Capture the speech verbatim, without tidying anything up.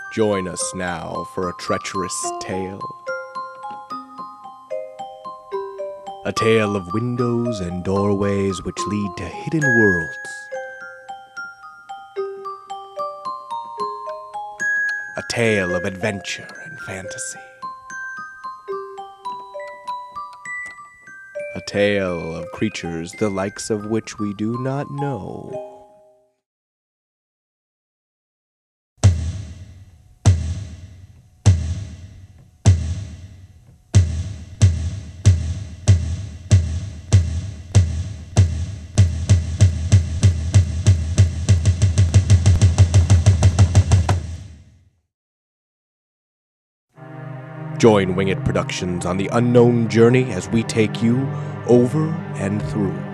Join us now for a treacherous tale. A tale of windows and doorways which lead to hidden worlds. A tale of adventure and fantasy. A tale of creatures the likes of which we do not know. Join Wing It Productions on the unknown journey as we take you over and through.